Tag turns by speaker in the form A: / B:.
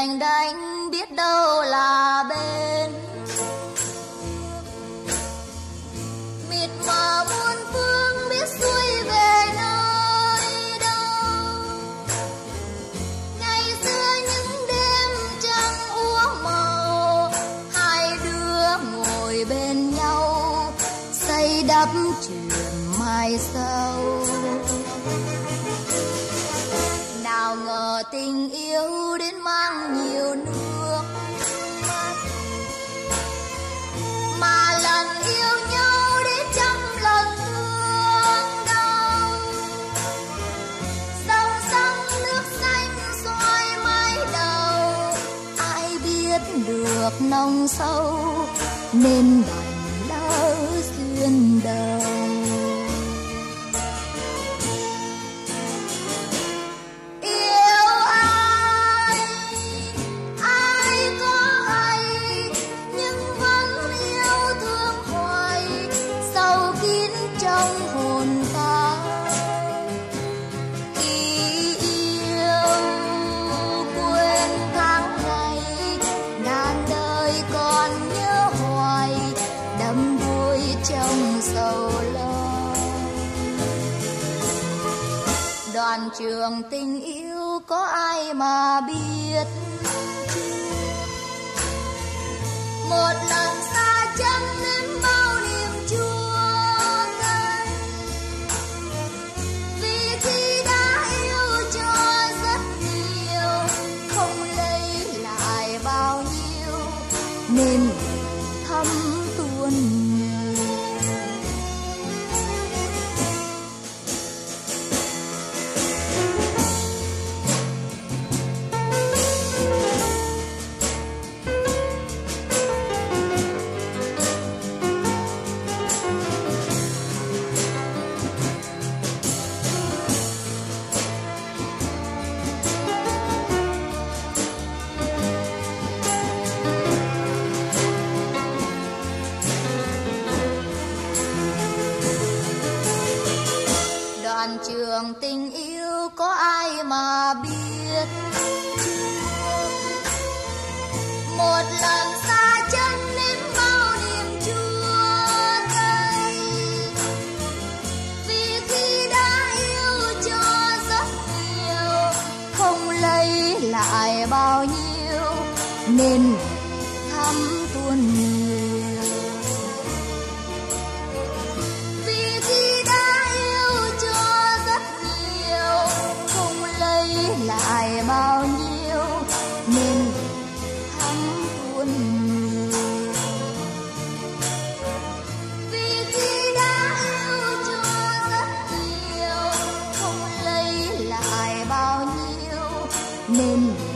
A: đành đành biết đâu là bên mịt mờ muôn phương biết xuôi về nơi đâu. Ngày xưa những đêm trăng úa màu, hai đứa ngồi bên nhau xây đắp chuyện mai sau. Nào ngờ tình yêu đến mang nhiều nước mắt, mà lần yêu nhau đến trăm lần thương đau. Dòng sông nước xanh xoay mái đầu, ai biết được nông sâu nên đành lỡ duyên đầu. Đoạn trường tình yêu có ai mà biết, một lần xa chân nên bao niềm chua cay. Vì khi đã yêu cho rất nhiều, không lấy lại bao nhiêu nên thấm tuôn. Đoạn trường tình yêu có ai mà biết, một lần xa chân nên bao niềm chua cay. Vì khi đã yêu cho rất nhiều, không lấy lại bao nhiêu nên thắm tuôn nhiều. Lại bao nhiêu nên thắm tuôn nhiều. Vì khi đã yêu cho rất nhiều, không lấy lại bao nhiêu nên